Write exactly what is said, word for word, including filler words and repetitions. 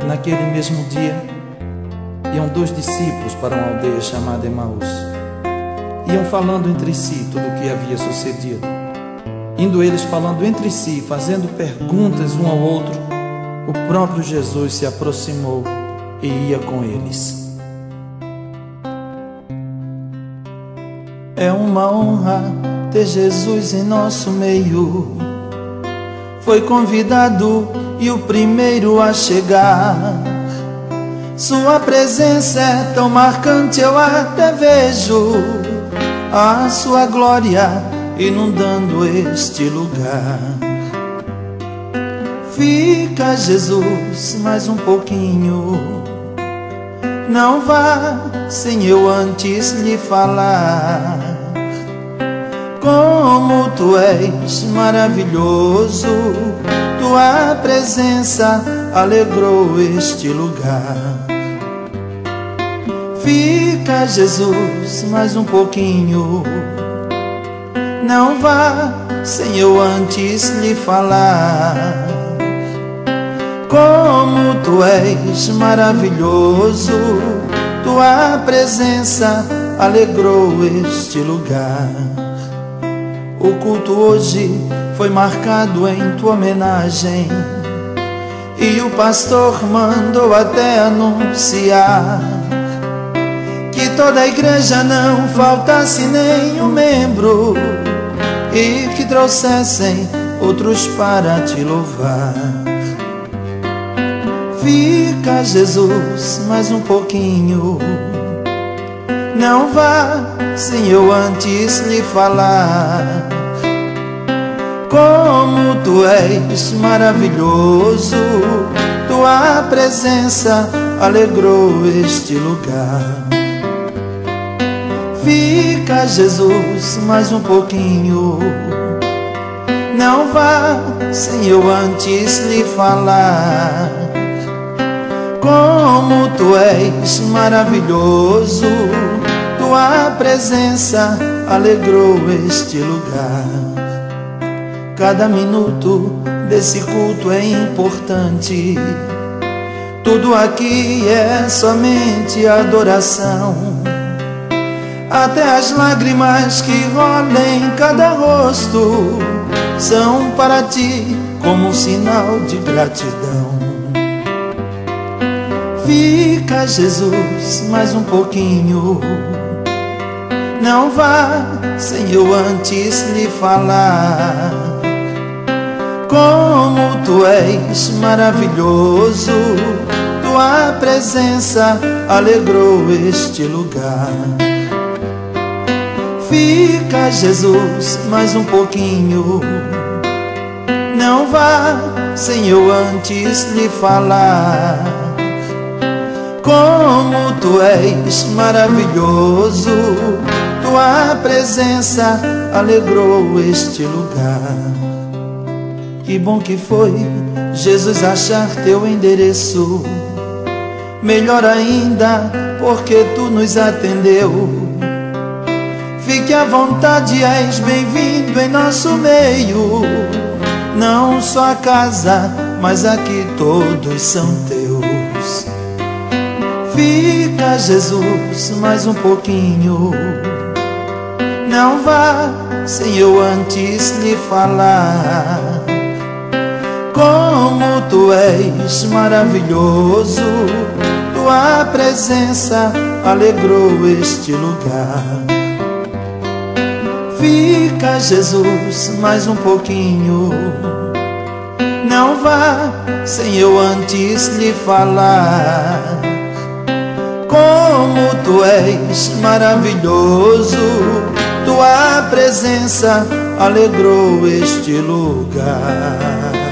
Naquele mesmo dia, iam dois discípulos para uma aldeia chamada Emaús. Iam falando entre si tudo o que havia sucedido. Indo eles falando entre si, fazendo perguntas um ao outro, o próprio Jesus se aproximou e ia com eles. É uma honra ter Jesus em nosso meio. Foi convidado e o primeiro a chegar. Sua presença é tão marcante, eu até vejo a sua glória inundando este lugar. Fica, Jesus, mais um pouquinho. Não vá sem eu antes lhe falar. Como tu és maravilhoso, tua presença alegrou este lugar. Fica, Jesus, mais um pouquinho. Não vá sem eu antes lhe falar. Como tu és maravilhoso, tua presença alegrou este lugar. O culto hoje foi marcado em tua homenagem, e o pastor mandou até anunciar que toda a igreja não faltasse nenhum membro, e que trouxessem outros para te louvar. Fica, Jesus, mais um pouquinho. Não vá sem eu antes lhe falar. Como tu és maravilhoso, tua presença alegrou este lugar. Fica, Jesus, mais um pouquinho. Não vá sem eu antes lhe falar. Como tu és maravilhoso, tua presença alegrou este lugar. Cada minuto desse culto é importante. Tudo aqui é somente adoração. Até as lágrimas que rolam em cada rosto são para ti como um sinal de gratidão. Fica, Jesus, mais um pouquinho. Não vá sem eu antes lhe falar. Como tu és maravilhoso, tua presença alegrou este lugar. Fica, Jesus, mais um pouquinho. Não vá sem eu antes lhe falar. Como tu és maravilhoso, tua presença alegrou este lugar. Que bom que foi, Jesus, achar teu endereço. Melhor ainda, porque tu nos atendeu. Fique à vontade, és bem-vindo em nosso meio. Não só a casa, mas aqui todos são teus. Fica, Jesus, mais um pouquinho. Não vá sem eu antes lhe falar. Como tu és maravilhoso, tua presença alegrou este lugar. Fica, Jesus, mais um pouquinho. Não vá sem eu antes lhe falar. Como tu és maravilhoso, tua presença alegrou este lugar.